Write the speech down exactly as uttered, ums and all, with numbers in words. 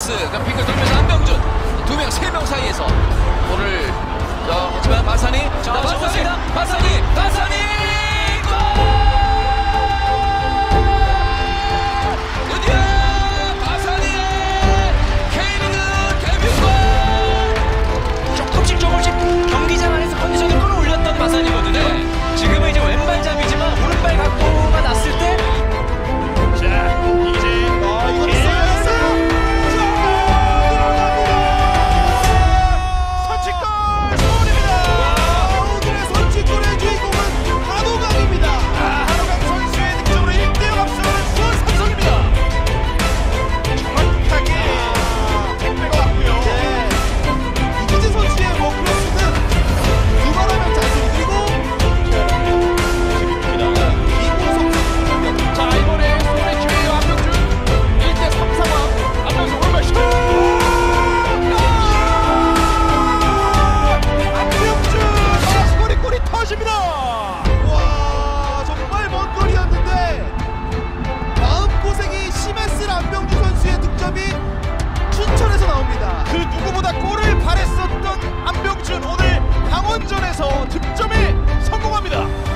패스. 그 핑크 돌면서 안병준. 두 명, 세 명 사이에서 볼을. 자, 하지만 마산이. 자, 마산이. 마산이. 마산이. 골! 드디어 마산이의 K리그 데뷔골! 조금씩 조금씩 경기장 안에서 컨디션을 끌어올렸던 마산이거든요. 네. 지금은 이제 왼발잡이지만 오른발 각도가 났을 때. 자, 이제 어, 이거 있어요. 선취골 서울입니다. 오늘의 선취골의 주인공은 한호강입니다. 아, 한호강 선수의 득점으로 일 대 영 앞서는 수원 삼성입니다. 정확하게 택배가 왔고요. 네. 이기재 선수의 워크로스는 두말하면 잔소리 그리고 이고성. 자, 이번에 수원의 기회예요. 안병준 일 대 삼 상황. 안병준 오른발 슛! 안병준! 아, 골이 골이 터집니다. 와, 정말 먼 거리였는데 마음고생이 심했을 안병준 선수의 득점이 춘천에서 나옵니다. 그 누구보다 골을 바랬었던 안병준, 오늘 강원전에서 득점에 성공합니다.